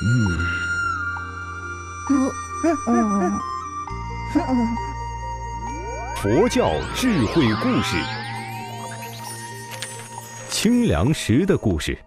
佛教智慧故事：清凉石的故事。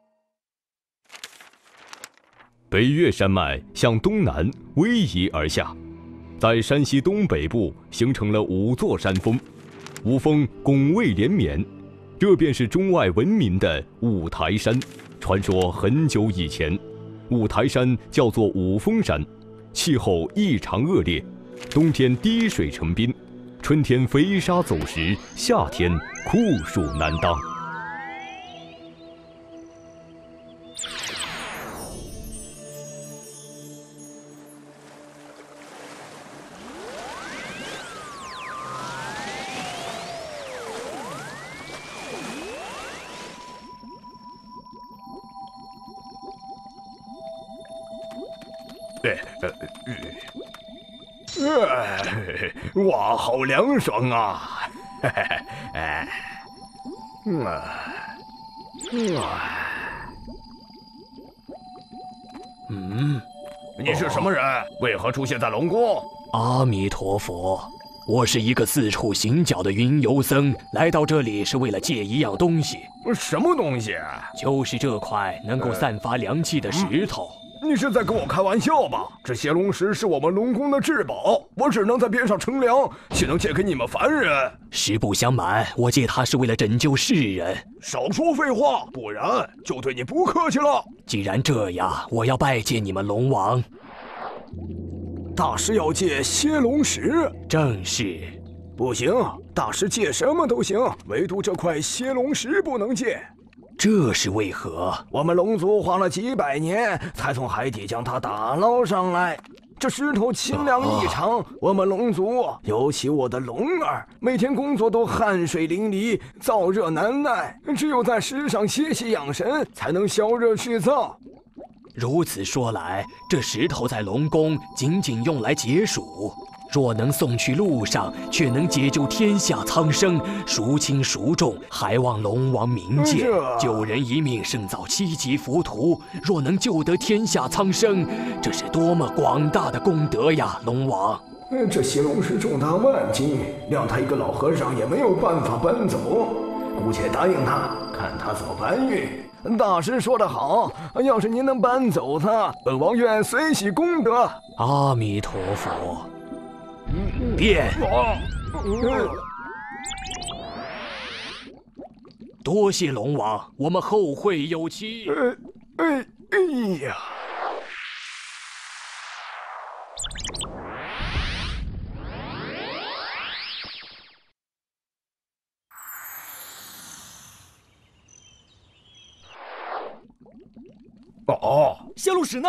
北岳山脉向东南逶迤而下，在山西东北部形成了5座山峰，5峰拱卫连绵，这便是中外闻名的五台山。传说很久以前，五台山叫做五峰山，气候异常恶劣，冬天滴水成冰，春天飞沙走石，夏天酷暑难当。 哇，好凉爽啊！你是什么人？为何出现在龙宫？ 阿弥陀佛，我是一个四处行脚的云游僧，来到这里是为了借一样东西。 什么东西？ 就是这块能够散发凉气的石头。 你是在跟我开玩笑吧？这邪龙石是我们龙宫的至宝，我只能在边上乘凉，岂能借给你们凡人？ 实不相瞒，我借它是为了拯救世人。 少说废话，不然就对你不客气了。 既然这样，我要拜见你们龙王。 大师要借邪龙石？ 正是。 不行，大师借什么都行，唯独这块邪龙石不能借。 这是为何？ 我们龙族花了几百年，才从海底将它打捞上来。这石头清凉异常，我们龙族，尤其我的龙儿，每天工作都汗水淋漓，燥热难耐，只有在石上歇息养神，才能消热去燥。 如此说来，这石头在龙宫仅仅用来解暑，若能送去路上，却能解救天下苍生，孰轻孰重，还望龙王明鉴。救人一命胜造7级浮屠，若能救得天下苍生，这是多么广大的功德呀，龙王！ 这邪龙石重达万斤，谅他一个老和尚也没有办法搬走，姑且答应他，看他怎么搬运。大师说得好，要是您能搬走他，本王愿随喜功德。 阿弥陀佛。变！多谢龙王，我们后会有期。 哎呀！哦， 邪龙石呢？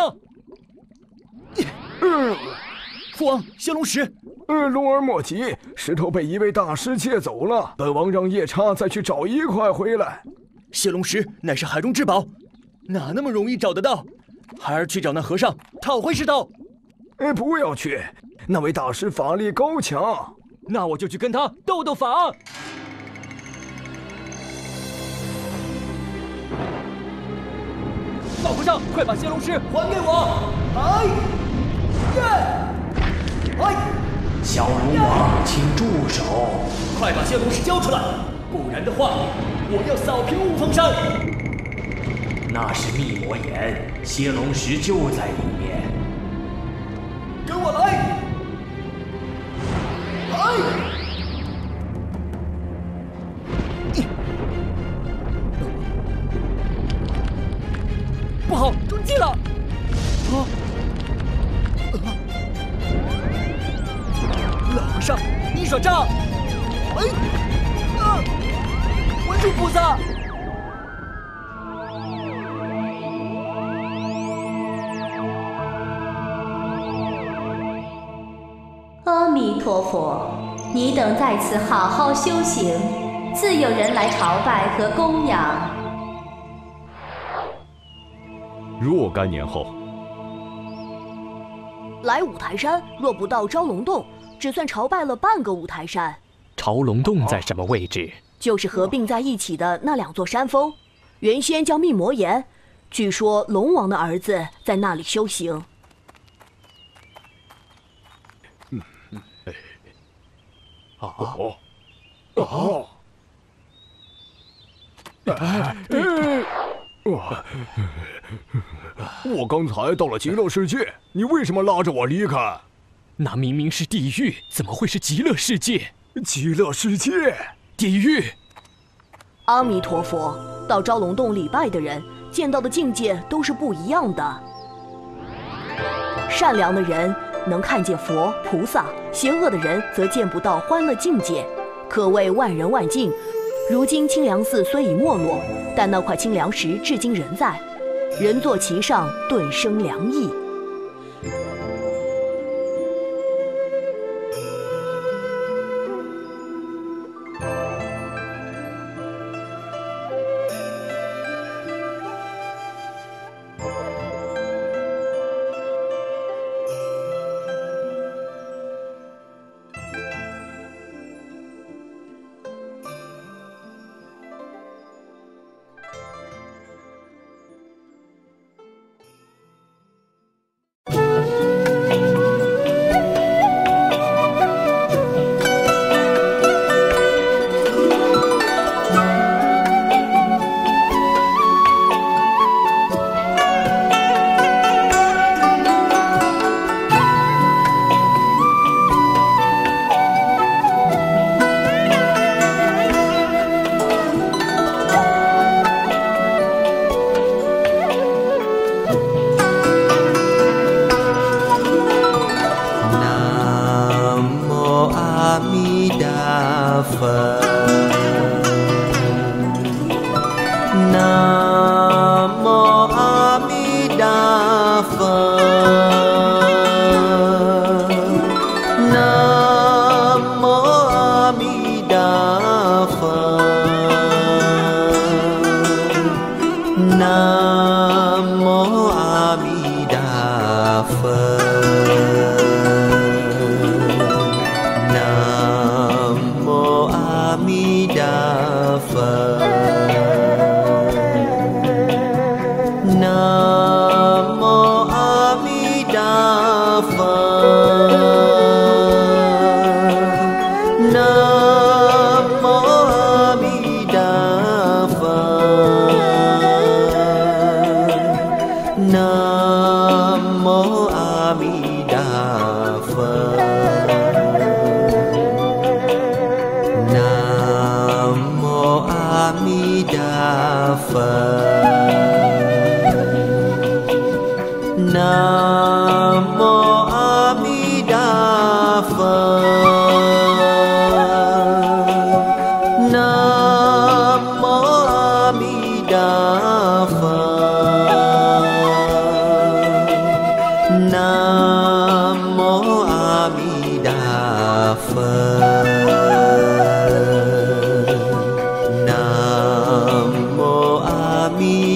父王，邪龙石。 龙儿莫急，石头被一位大师借走了，本王让夜叉再去找一块回来。 邪龙石乃是海中之宝，哪那么容易找得到？孩儿去找那和尚讨回石头。 不要去，那位大师法力高强。 那我就去跟他斗斗法。老和尚，快把邪龙石还给我！ 小龙王，请住手！ 快把邪龙石交出来，不然的话，我要扫平五峰山。 那是密魔岩，邪龙石就在里面。 跟我来！不好，中计了！老和尚，你耍诈！文殊菩萨！ 阿弥陀佛，你等在此好好修行，自有人来朝拜和供养。 若干年后， 来五台山若不到蛟龙洞，只算朝拜了半个五台山。 朝龙洞在什么位置？ 就是合并在一起的那2座山峰，原先叫密魔岩， 据说龙王的儿子在那里修行。 我刚才到了极乐世界，你为什么拉着我离开？ 那明明是地狱，怎么会是极乐世界？ 极乐世界， 地狱！ 阿弥陀佛，到蛟龙洞礼拜的人见到的境界都是不一样的。善良的人能看见佛菩萨，邪恶的人则见不到欢乐境界，可谓万人万境。如今清凉寺虽已没落，但那块清凉石至今仍在，人坐其上，顿生凉意。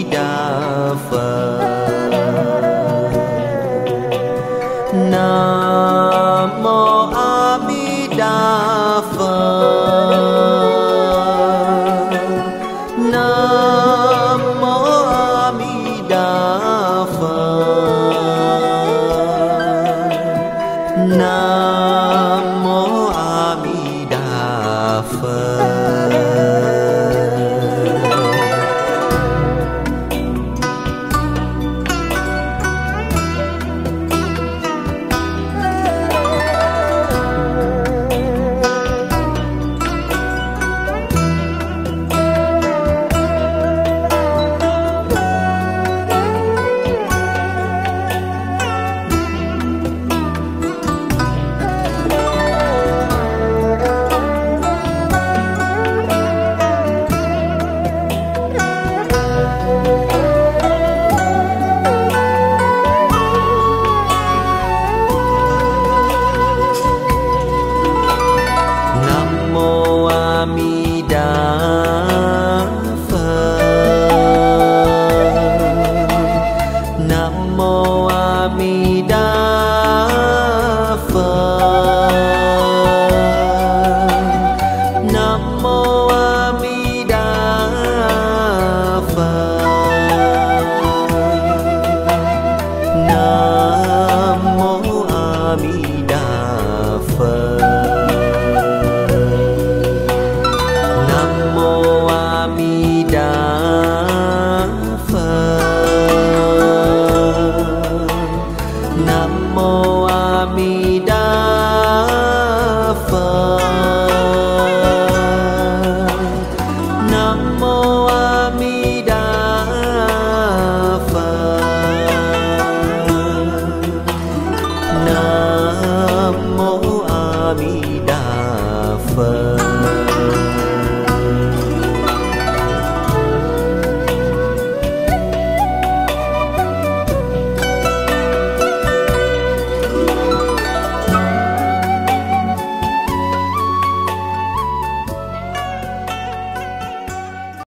Nam